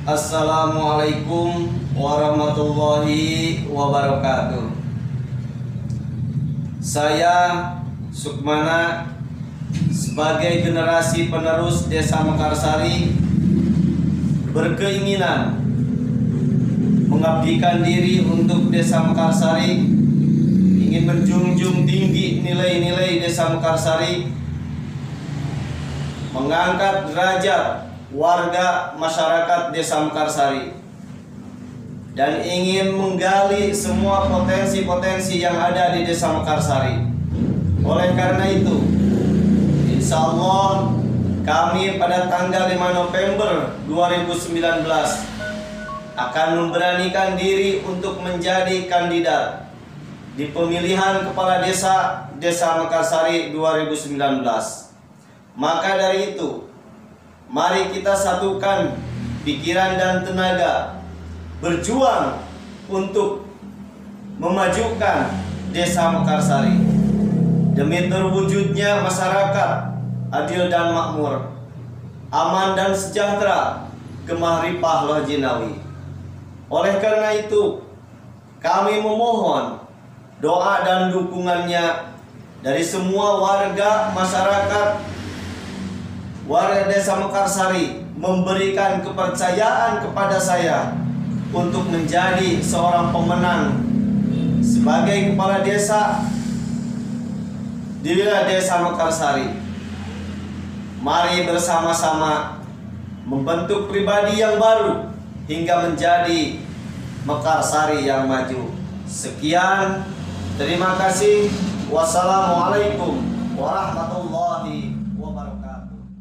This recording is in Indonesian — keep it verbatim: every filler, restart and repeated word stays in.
Assalamualaikum warahmatullahi wabarakatuh. Saya Sukmana sebagai generasi penerus Desa Mekarsari berkeinginan mengabdikan diri untuk Desa Mekarsari, ingin menjunjung tinggi nilai-nilai Desa Mekarsari, mengangkat derajat warga masyarakat Desa Mekarsari, dan ingin menggali semua potensi-potensi yang ada di Desa Mekarsari. Oleh karena itu, insya Allah kami pada tanggal lima November dua ribu sembilan belas akan memberanikan diri untuk menjadi kandidat di pemilihan kepala desa Desa Mekarsari dua ribu sembilan belas. Maka dari itu, mari kita satukan pikiran dan tenaga, berjuang untuk memajukan Desa Mekarsari demi terwujudnya masyarakat adil dan makmur, aman dan sejahtera, gemah ripah loh jinawi. Oleh karena itu, kami memohon doa dan dukungannya dari semua warga masyarakat warga Desa Mekarsari, memberikan kepercayaan kepada saya untuk menjadi seorang pemenang sebagai kepala desa di wilayah Desa Mekarsari. Mari bersama-sama membentuk pribadi yang baru hingga menjadi Mekarsari yang maju. Sekian, terima kasih. Wassalamualaikum warahmatullahi wabarakatuh.